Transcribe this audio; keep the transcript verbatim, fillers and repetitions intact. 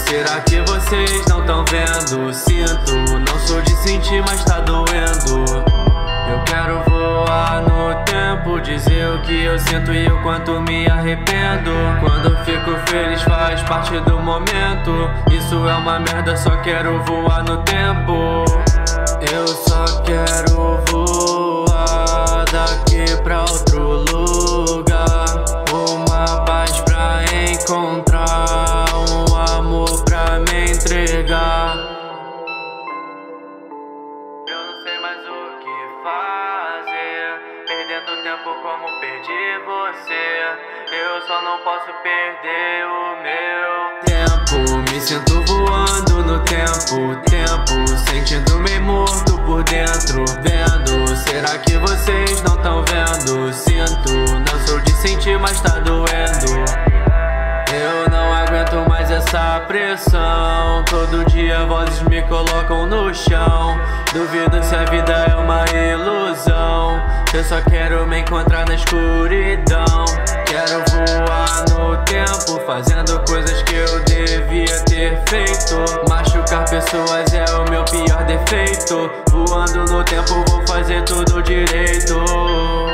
será que vocês não tão vendo? Sinto, não sou de sentir, mas tá doendo. Eu quero voar no tempo, dizer o que eu sinto e o quanto me arrependo. Quando fico feliz faz parte do momento. Isso é uma merda, só quero voar no tempo. Eu só quero voar daqui pra outro lugar. Uma paz pra encontrar, um amor pra me entregar. Eu não sei mais o que fazer, perdendo tempo como perdi você. Eu só não posso perder o meu tempo. Me sinto voando no tempo, tempo, sentindo-me morto por dentro. Vendo, será que vocês não tão vendo? Sinto, não sou de sentir, mas tá doendo. Eu não aguento mais essa pressão. Todo dia vozes me colocam no chão. Duvido se a vida é uma ilusão. Eu só quero me encontrar na escuridão. Quero voar no tempo, fazendo coisas que eu devia ter feito. Machucar pessoas é o meu pior defeito. Voando no tempo vou fazer tudo direito.